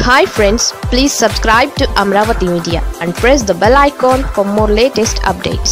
Hi friends, please subscribe to Amaravati Media and press the bell icon for more latest updates.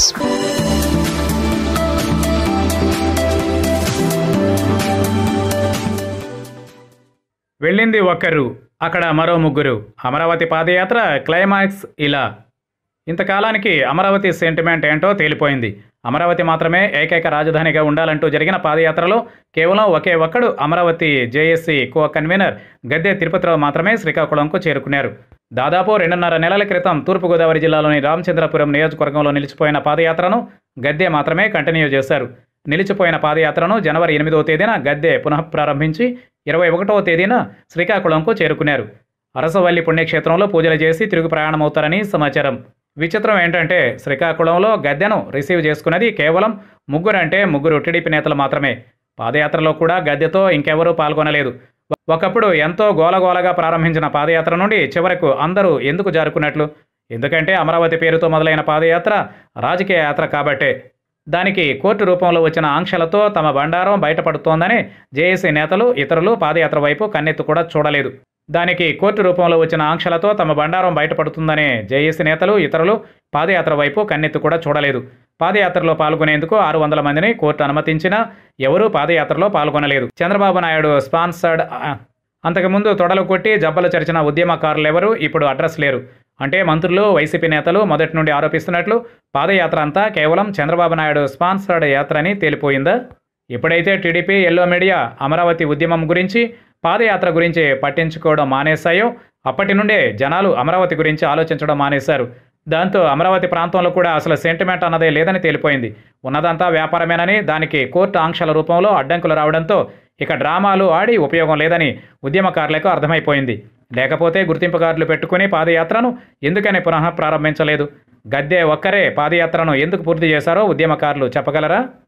వెళ్ళింది ఒక్కరు, అక్కడ మరో ముగ్గురు. అమరావతి పాదయాత్ర climax ఇలా. ఇంతకాలానికి అమరావతి సెంటిమెంట్ ఏంటో తేలిపోయింది. అమరావతి మాత్రమే ఏకైక రాజధానిగా ఉండాలంటూ జరిగిన పాదయాత్రలో కేవలం ఒకే ఒక్కడు Amaravati JAC co convener Gadde Tirupathi Rao మాత్రమే శ్రీకాకుళంకు చేరుకున్నారు. దాదాపు 2.5 నెలల క్రితం తూర్పుగోదావరి జిల్లాలోని రామచంద్రపురం నియోజకవర్గంలో నిలిచిపోయిన పాదయాత్రను గద్దె మాత్రమే కంటిన్యూ చేశారు. నిలిచిపోయిన పాదయాత్రను జనవరి 8వ తేదీన గద్దె పునఃప్రారంభించి 21వ తేదీన శ్రీకాకుళంకు చేరుకున్నారు. అరసవల్లి పుణ్యక్షేత్రంలో పూజలు చేసి తిరుగు ప్రయాణమవుతారని సమాచారం. విచిత్రం ఏంటంటే శ్రీకాకుళంలో గద్దెను రిసీవ్ చేసుకున్నది కేవలం ముగ్గురు టీడీపీ నేతలు మాత్రమే. పాదయాత్రలో కూడా గద్దెతో ఇంకెవరూ పాల్గొనలేదు. ఒకప్పుడు ఎంతో గోలగోలగా ప్రారంభించిన పాదయాత్ర నుండి చివరకు అందరూ ఎందుకు జారుకున్నట్లు? ఎందుకంటే అమరావతి పేరుతో మొదలైన పాదయాత్ర రాజకీయ యాత్ర కాబట్టే. దానికి కోర్టు రూపంలో వచ్చిన ఆంక్షలతో తమ బండారం బయటపడుతోందని జేఏసీ నేతలు ఇతరులు పాదయాత్ర వైపు కన్నెత్తు కూడా చూడలేదు. దానికి కోర్టు రూపంలో వచ్చిన ఆంక్షలతో తమ బండారం బయటపడుతుందనే జేఏసీ నేతలు ఇతరులు పాదయాత్ర వైపు కన్నెత్తు కూడా చూడలేదు. పాదయాత్రలో పాల్గొనేందుకు 600 మందిని కోర్టు అనుమతించినా ఎవరూ పాదయాత్రలో పాల్గొనలేదు. చంద్రబాబు నాయుడు స్పాన్సర్డ్ అంతకుముందు తొడలు కొట్టి జబ్బలు చరిచిన ఉద్యమకారులెవరూ ఇప్పుడు అడ్రస్ లేరు. అంటే మంత్రులు, వైసీపీ నేతలు మొదటి నుండి ఆరోపిస్తున్నట్లు పాదయాత్ర అంతా కేవలం చంద్రబాబు నాయుడు స్పాన్సర్డ్ యాత్ర అని తేలిపోయిందా? ఇప్పుడైతే టీడీపీ, ఎల్లో మీడియా అమరావతి ఉద్యమం గురించి, పాదయాత్ర గురించి పట్టించుకోవడం మానేశాయో అప్పటి నుండే జనాలు అమరావతి గురించి ఆలోచించడం మానేశారు. దాంతో అమరావతి ప్రాంతంలో కూడా అసలు సెంటిమెంట్ అన్నదే లేదని తేలిపోయింది. ఉన్నదంతా వ్యాపారమేనని, దానికి కోర్టు ఆంక్షల రూపంలో అడ్డంకులు రావడంతో ఇక డ్రామాలు ఆడి ఉపయోగం లేదని ఉద్యమకారులకు అర్థమైపోయింది. లేకపోతే గుర్తింపు కార్డులు పెట్టుకుని పాదయాత్రను ఎందుకని పునః ప్రారంభించలేదు? గద్దె ఒక్కరే పాదయాత్రను ఎందుకు పూర్తి చేశారో ఉద్యమకారులు చెప్పగలరా?